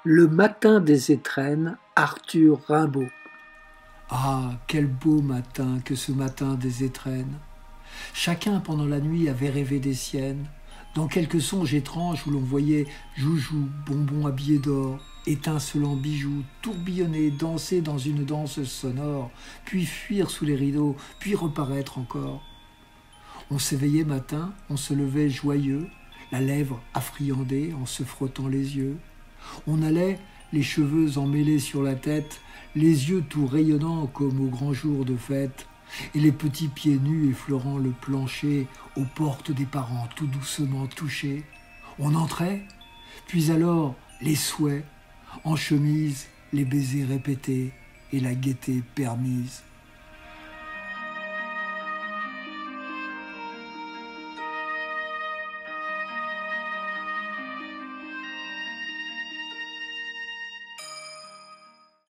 Le matin des étrennes, Arthur Rimbaud. Ah, quel beau matin que ce matin des étrennes! Chacun pendant la nuit avait rêvé des siennes, dans quelques songes étranges où l'on voyait Joujou, bonbon habillé d'or, étincelant bijoux, tourbillonner, danser dans une danse sonore, puis fuir sous les rideaux, puis reparaître encore. On s'éveillait matin, on se levait joyeux, la lèvre affriandée en se frottant les yeux. On allait, les cheveux emmêlés sur la tête, les yeux tout rayonnants comme au grand jour de fête, et les petits pieds nus effleurant le plancher aux portes des parents tout doucement touchés. On entrait, puis alors les souhaits, en chemise, les baisers répétés et la gaieté permise.